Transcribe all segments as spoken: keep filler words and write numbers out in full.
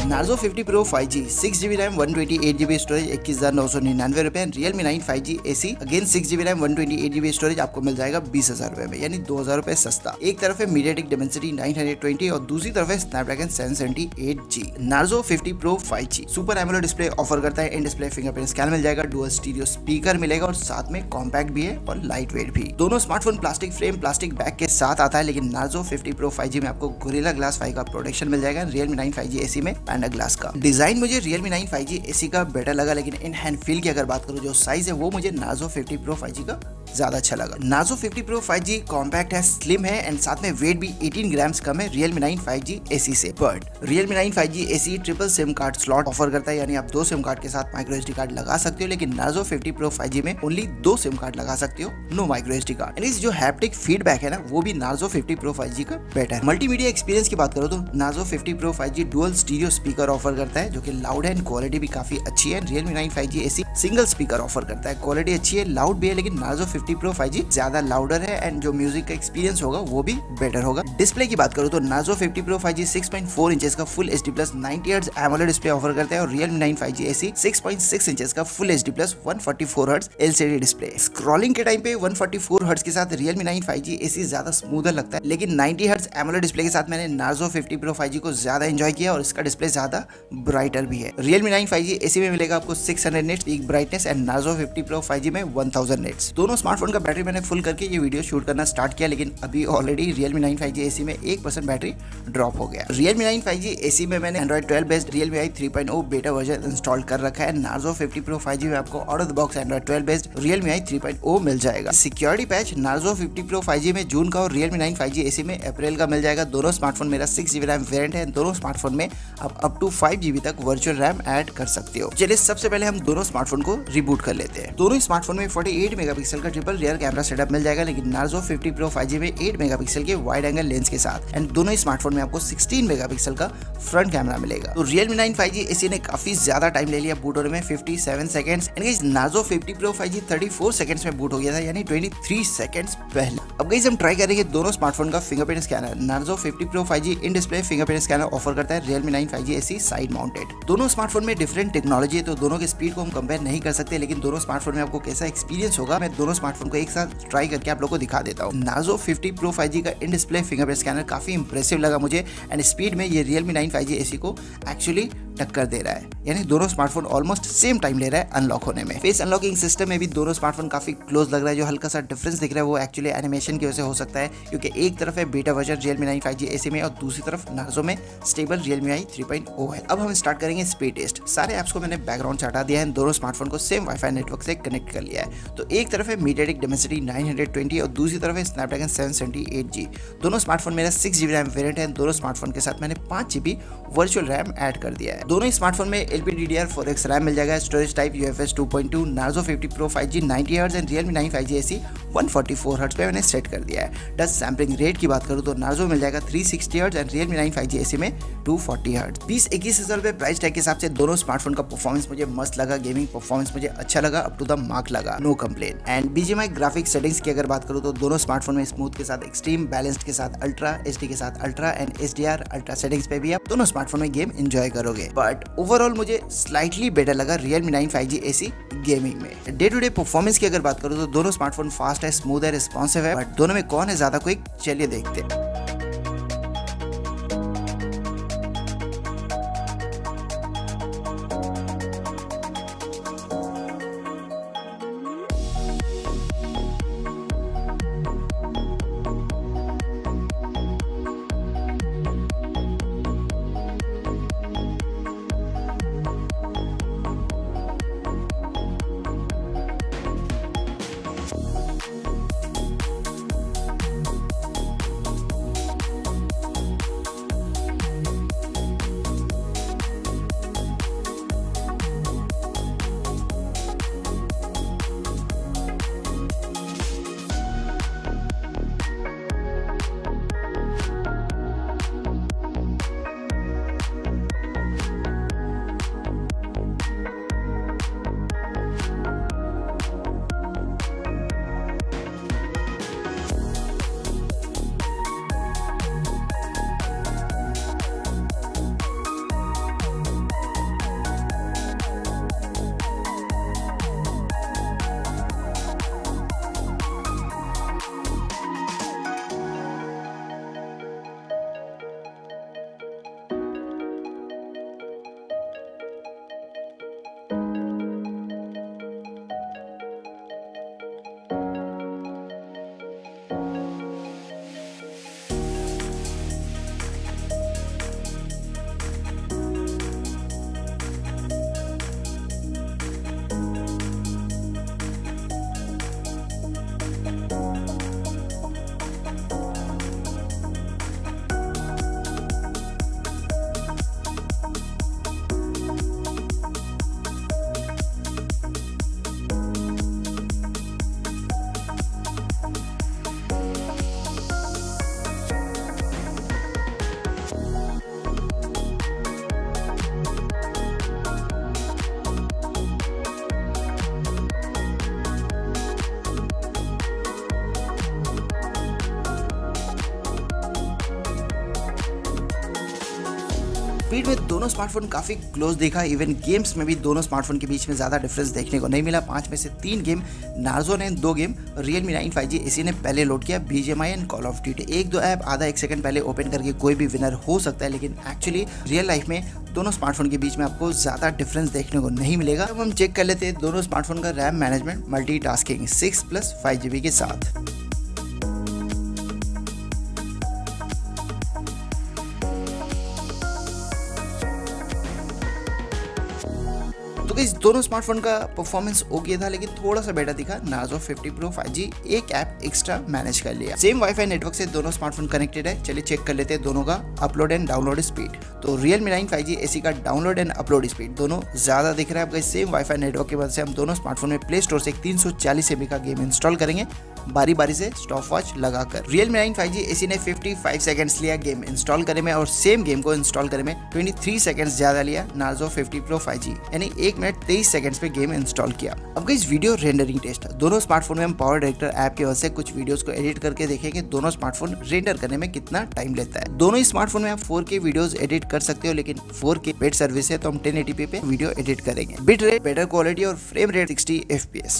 Narzo fifty pro five G, six GB RAM, one twenty eight GB storage, इक्कीस हजार नौ सौ निन्यानवे रुपए। Realme nine five G SE again six GB RAM, one twenty eight GB storage आपको मिल जाएगा बीस हजार रुपए में, यानी दो हजार रुपए सस्ता। एक तरफ है MediaTek Dimensity nine hundred twenty और दूसरी तरफ है Snapdragon seven seventy eight G. Narzo fifty pro five G super AMOLED display offer करता है। इन डिस्प्ले फिंगरप्रिंट स्कैनर मिल जाएगा, डुअल स्टीरियो स्पीकर मिलेगा और साथ में कॉम्पैक्ट भी है और लाइट वेट भी। दोनों smartphone plastic frame plastic back के साथ आता है, लेकिन Narzo fifty pro five G में आपको गोरिल्ला ग्लास फाइव का प्रोटेक्शन मिल जाएगा। Realme nine five G SE में पैंडा ग्लास का डिजाइन मुझे Realme nine five G SE का बेटर लगा, लेकिन इन हैंड फील की अगर बात करूं जो साइज है वो मुझे Narzo fifty pro five G का ज्यादा अच्छा लगा। Narzo fifty pro five G compact है, स्लिम है एंड साथ में वेट भी एटीन ग्राम्स कम है Realme nine five G SE से। But Realme nine five G SE triple SIM card slot offer करता है, यानी आप दो सिम कार्ड के साथ माइक्रो एसडी कार्ड लगा सकते हो, लेकिन Narzo fifty pro five G में ओनली दो सिम कार्ड लगा सकते हो, no micro SD card. And जो हैप्टिक फीडबैक है ना वो भी Narzo fifty pro five G का बेटर। मल्टीमीडिया एक्सपीरियंस की बात करो तो Narzo fifty pro five G dual stereo speaker offer करता है जो कि लाउड है एंड क्वालिटी भी काफी अच्छी है। Realme nine five G SE single speaker offer करता है, क्वालिटी अच्छी है, लाउड भी है, लेकिन Narzo fifty pro five G ज्यादा लाउडर है एंड जो म्यूजिक का एक्सपीरियंस होगा वो भी बेटर होगा। डिस्प्ले की बात करूं तो Narzo fifty pro five G six point four inches का full HD plus ninety hertz AMOLED display offer करता है और Realme nine five G SE six point six inches का full HD plus one forty four hertz LCD display. Scrolling के time पे one forty four hertz के साथ Realme nine five G SE ज्यादा smoother लगता है, लेकिन नाइंटी हर्ट्ज एमोलेड डिस्प्ले के साथ मैंने Narzo fifty pro five G को ज्यादा एंजॉय किया और इसका डिस्प्ले ज्यादा ब्राइटर भी है। Realme nine five G SE में मिलेगा आपको six hundred nits peak brightness and Narzo fifty pro five G में वन थाउजेंड निट्स। दोनों स्मार्टफोन का बैटरी मैंने फुल करके ये वीडियो शूट करना स्टार्ट किया, लेकिन अभी already Realme nine five G SE में एक परसेंट बैटरी ड्रॉप हो गया। Realme nine five G SE में मैंने Android twelve based Realme UI three point ओ बेटा वर्जन इंस्टॉल कर रखा है। Narzo fifty pro five G में आपको out of the box Android twelve based Realme UI three point O मिल जाएगा। Security patch Narzo fifty pro five G में June का और Realme nine five G SE में अप्रैल का मिल जाएगा। दोनों स्मार्टफोन मेरा सिक्स जीबी रैम वेरिएंट है, दोनों स्मार्टफोन में आप अप टू फाइव जीबी तक वर्चुअल रैम ऐड कर सकते हो। चलिए सबसे पहले हम दोनों स्मार्टफोन को रिबूट कर लेते हैं। दोनों स्मार्टफोन में फोर्टी एट मेगापिक्सल का ट्रिपल रियर कैमरा सेटअप मिल जाएगा, लेकिन Narzo fifty pro five G में एट मेगापिक्सल के वाइड एंगल लेंस के साथ एंड दोनों स्मार्टफोन में आपको सिक्सटीन मेगापिक्सल का फ्रंट कैमरा मिलेगा। तो Realme nine five G SE ने काफी ज्यादा टाइम ले लिया बूट होने में, fifty seven seconds and guys Narzo fifty pro five G thirty four seconds में बूट हो गया था, यानी ट्वेंटी थ्री सेकंड्स पहले। अब गाइस हम ट्राई करेंगे दोनों स्मार्टफोन का fingerprint scanner. Narzo fifty pro five G in display fingerprint scanner offer करता है, Realme nine five G SE side mounted. दोनों स्मार्टफोन में डिफरेंट टेक्नोलॉजी है तो दोनों के स्पीड को हम कंपेयर नहीं कर सकते, लेकिन दोनों स्मार्टफोन में आपको कैसा एक्सपीरियंस होगा मैं दोनों स्मार्टफोन को एक साथ ट्राई करके आप लोग को दिखा देता हूँ। Narzo fifty pro five G का इन डिस्प्ले फिंगरप्रिंट स्कैनर काफी इंप्रेसिव लगा मुझे एंड स्पीड में ये Realme nine five G SE को एक्चुअली टक्कर दे रहा है, यानी दोनों स्मार्टफोन ऑलमोस्ट सेम टाइम ले रहा है अनलॉक होने में। फेस अनलॉकिंग सिस्टम में भी दोनों स्मार्टफोन काफी क्लोज लग रहा है। जो हल्का सा डिफरेंस दिख रहा है वो एक्चुअली एनिमेशन की वजह से हो सकता है, क्योंकि एक तरफ है beta version Realme nine five G SE में और दूसरी तरफ नार्जो में stable Realme UI three point O है। अब हम स्टार्ट करेंगे स्पीड टेस्ट। सारे ऐप्स को मैंने बैकग्राउंड से हटा दिया है, दोनों स्मार्टफोन को सेम वाईफाई नेटवर्क से कनेक्ट कर लिया है। तो एक तरफ है MediaTek Dimensity nine hundred twenty और दूसरी तरफ है Snapdragon seven seventy eight G. दोनों स्मार्टफोन मेरा सिक्स जीबी रैम वेरिएंट है, दोनों स्मार्टफोन के साथ मैंने पांच जीबी वर्चुअल रैम ऐड कर दिया है। दोनों स्मार्टफोन में L P D D R four X RAM मिल जाएगा, storage type U F S two point two. Narzo fifty pro five G ninety hertz and Realme nine five G SE one forty four hertz पे मैंने set कर दिया है। Touch sampling rate की बात करूं तो नार्जो मिल जाएगा three sixty hertz and Realme nine five G SE में टू फोर्टी हर्ट्ज। बीस इक्कीस हजार रुपए प्राइस टैग के हिसाब से दोनों स्मार्टफोन का परफॉर्मेंस मुझे मस्त लगा, गेमिंग परफॉर्मेंस मुझे अच्छा लगा, अप टू द मार्क लगा, no complain. And BGMI graphics settings की अगर बात करूं तो दोनों स्मार्टफोन में स्मूथ के साथ एक्सट्रीम, बैलेंस्ड के साथ अल्ट्रा, एचडी के साथ ultra and HDR ultra settings पे भी आप दोनों स्मार्टफोन में गेम एंजॉय करोगे। बट ओवरऑल मुझे स्लाइटली बेटर लगा Realme nine five G SE gaming में। डे टू डे परफॉर्मेंस की अगर बात करूं तो दोनों स्मार्टफोन फास्ट है, स्मूथ है, रिस्पॉन्सिव है, बट दोनों में कौन है ज्यादा क्विक, चलिए देखते हैं। स्पीड में दोनों स्मार्टफोन काफी क्लोज दिखा, इवन गेम्स में भी दोनों स्मार्टफोन के बीच में ज्यादा डिफरेंस देखने को नहीं मिला। पांच में से तीन गेम नार्जो ने, दो game Realme nine five G SE ने पहले लोड किया, B G M I and call of duty. एक दो ऐप आधा एक सेकंड पहले ओपन करके कोई भी विनर हो सकता है, लेकिन एक्चुअली रियल लाइफ में दोनों स्मार्टफोन के बीच में आपको ज्यादा डिफरेंस देखने को नहीं मिलेगा। अब हम चेक कर लेते हैं दोनों स्मार्टफोन का RAM management multitasking six plus five GB के साथ। तो गाइस दोनों स्मार्टफोन का परफॉर्मेंस ओके था, लेकिन थोड़ा सा बेटर दिखा Narzo fifty pro five G. एक ऐप एक्स्ट्रा मैनेज कर लिया। सेम वाईफाई नेटवर्क से दोनों स्मार्टफोन कनेक्टेड है। चलिए चेक कर लेते हैं दोनों का अपलोड एंड डाउनलोड स्पीड। तो Realme nine five G SE का डाउनलोड एंड अपलोड स्पीड दोनों ज्यादा दिख रहा है। गाइस सेम वाईफाई नेटवर्क की मदद से हम दोनों स्मार्टफोन में प्ले स्टोर से एक तीन सौ चालीस एमबी का गेम इंस्टॉल करेंगे, बारी बारी से स्टॉप वॉच लगाकर। Realme nine five G SE ने पचपन सेकंड्स लिया गेम इंस्टॉल करने में, और सेम गेम को इंस्टॉल करने में तेईस सेकंड्स ज्यादा लिया Narzo fifty pro five G, यानी एक मिनट तेईस सेकंड्स पे गेम इंस्टॉल किया। अब गाइस वीडियो रेंडरिंग टेस्ट। दोनों स्मार्टफोन में हम पावर डायरेक्टर ऐप की मदद से कुछ वीडियोस को एडिट करके देखेंगे दोनों स्मार्टफोन रेंडर करने में कितना टाइम लेता है। दोनों ही स्मार्टफोन में आप फोर के वीडियोस एडिट कर सकते हो, लेकिन फोर के पेड सर्विस है तो हम टेन एटी पी पे वीडियो एडिट करेंगे। बिट रेट, बेटर क्वालिटी और frame rate sixty F P S.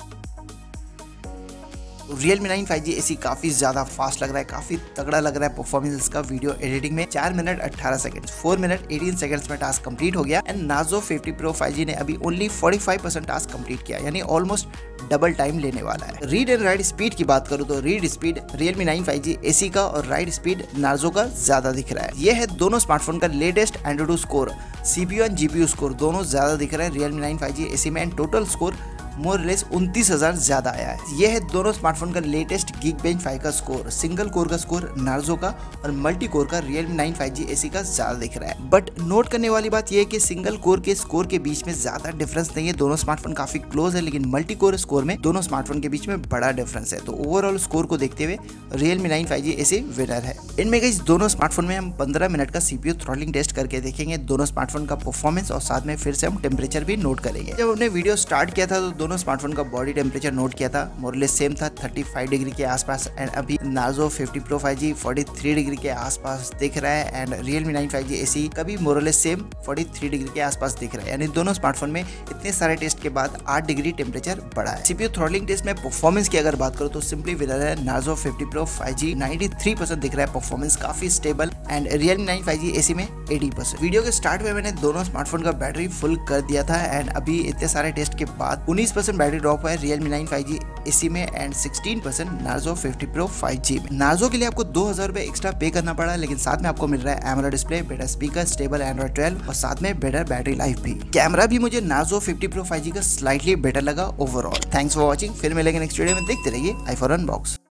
Realme nine five G SE काफी ज्यादा फास्ट लग रहा है, काफी तगड़ा लग रहा है परफॉर्मेंस इसका वीडियो एडिटिंग में। चार मिनट अठारह सेकंड, फोर मिनट अठारह सेकंड्स में टास्क कंप्लीट हो गया। And Narzo fifty pro five G ने अभी ओनली पैंतालीस परसेंट टास्क कंप्लीट किया, यानी ऑलमोस्ट डबल टाइम लेने वाला है। रीड एंड राइट स्पीड की बात करूं तो read speed Realme nine five G SE का और राइट स्पीड नार्जो का ज्यादा दिख रहा है। यह है दोनों स्मार्टफोन का latest Android score. CPU and GPU score दोनों ज्यादा दिख रहा है Realme nine five G SE में, and total score more less उनतीस हजार ज्यादा आया है। यह है दोनों स्मार्टफोन का लेटेस्ट Geekbench फाइव का स्कोर। सिंगल कोर का स्कोर नार्जो का और मल्टी कोर का Realme nine five G SE का ज्यादा दिख रहा है। बट नोट करने वाली बात यह है कि सिंगल कोर के स्कोर के बीच में ज्यादा डिफरेंस नहीं है, दोनों स्मार्टफोन काफी क्लोज है, लेकिन मल्टी कोर स्कोर में दोनों स्मार्टफोन के बीच में बड़ा डिफरेंस है। तो ओवरऑल स्कोर को देखते हुए Realme nine five G SE winner है। इनमें गाइस दोनों स्मार्टफोन में हम पंद्रह मिनट का सीपीयू थ्रॉटलिंग टेस्ट करके देखेंगे दोनों स्मार्टफोन का परफॉर्मेंस, और साथ में फिर से हम टेम्परेचर भी नोट करेंगे। जब हमने वीडियो स्टार्ट किया था तो दोनों स्मार्टफोन का बॉडी टेम्परेचर नोट किया था, मोरलेस सेम था पैंतीस डिग्री के आसपास। एंड अभी Narzo fifty pro five G तैंतालीस डिग्री के आसपास दिख रहा है, and Realme nine five G SE का भी मोरलेस सेम तैंतालीस डिग्री के आसपास दिख रहा है। यानी दोनों स्मार्टफोन में इतने सारे टेस्ट के बाद आठ डिग्री टेम्परेचर बढ़ा है। सीपीयू थ्रॉटलिंग टेस्ट में परफॉर्मेंस की अगर बात करूं तो सिंपली विनर है Narzo fifty pro five G. तिरानवे परसेंट दिख रहा है परफॉर्मेंस, काफी stable. And Realme nine five G SE में अस्सी परसेंट। वीडियो के स्टार्ट में मैंने दोनों स्मार्टफोन का बैटरी फुल कर दिया था, एंड अभी इतने सारे टेस्ट के बाद उन्नीस परसेंट बैटरी ड्रॉप है Realme nine five G SE में, एंड सोलह percent Narzo fifty pro five G में। नार्जो के लिए आपको दो हजार रुपए एक्स्ट्रा पे करना पड़ा, लेकिन साथ में आपको मिल रहा है AMOLED display, better speaker, stable Android twelve और साथ में बेटर बैटरी लाइफ भी। कैमरा भी मुझे Narzo fifty pro five G का स्लाइटली बेटर लगा ओवरऑल। Thanks for watching. फिर मिलेंगे नेक्स्ट वीडियो में। देखते रहिए आई फॉर अनबॉक्स।